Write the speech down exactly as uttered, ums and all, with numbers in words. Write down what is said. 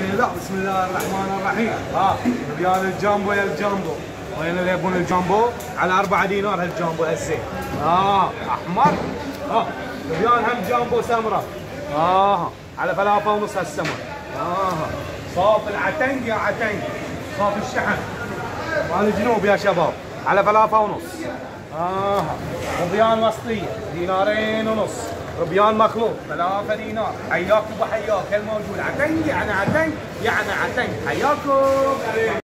لا بسم الله الرحمن الرحيم. ها ريال الجامبو يا الجامبو، وين اللي يبون الجامبو؟ على أربعة دينار هالجامبو هالزين. ها احمر. ها ريال هم جامبو سمره. ها على ثلاثة ونص هالسمر. ها صوف العتنق يا عتنق، صوف الشحن مال الجنوب يا شباب على ثلاثة ونص. ها ربيان وسطيه دينارين ونص، ربيان مخلوط ثلاثة دينار. حياك ابو حياك الموجود. عتنق يعني عتنق يعني عتنق. حياكم.